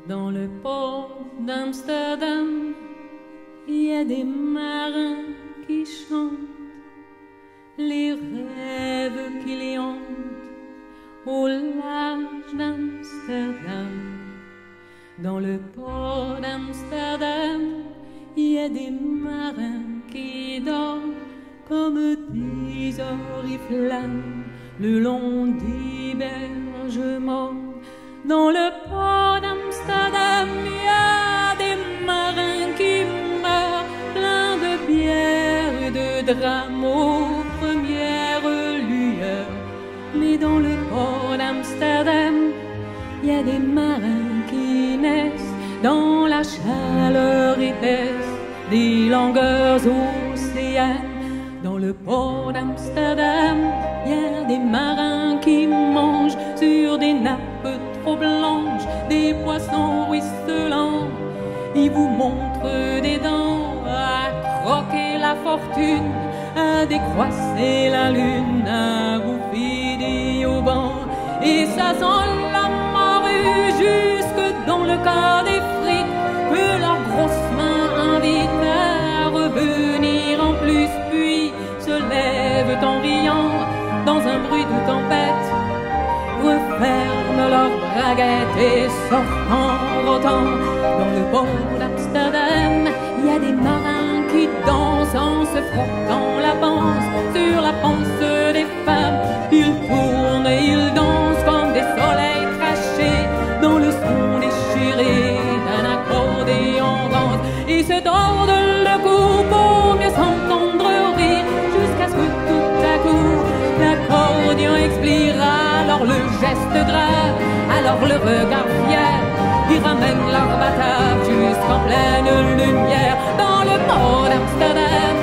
Dans le port d'Amsterdam, il y a des marins qui chantent les rêves qu'ils hantent au large d'Amsterdam. Dans le port d'Amsterdam, il y a des marins qui dorment comme des oriflammes le long des berges morts. Dans le port d'Amsterdam, il y a des marins qui meurent pleins de bière et de drames aux premières lueurs. Mais dans le port d'Amsterdam, il y a des marins qui naissent dans la chaleur épaisse des longueurs océanes. Dans le port d'Amsterdam, il y a des marins qui mangent sur des nappes trop blanches des poissons ruisselants. Ils vous montrent des dents à croquer la fortune, à décroisser la lune, à bouffer des haubans. Et ça sent la morue jusque dans le corps des frites que leurs grosses mains invitent à revenir en plus, puis se lèvent en riant dans un bruit de tempête, referment leurs braguettes et sortent en rotant. Dans le port d'Amsterdam, il y a des marins qui dansent en se frottant la panse sur la panse des femmes. Ils tournent et ils dansent comme des soleils crachés dans le son déchiré d'un accordéon rose. Ils se tordent le cou pour mieux s'entendre rire jusqu'à ce que tout à coup l'accordéon expire. Alors le geste grave, alors le regard fier, ils ramènent leur batave jusqu'en pleine lumière. Dans le port d'Amsterdam,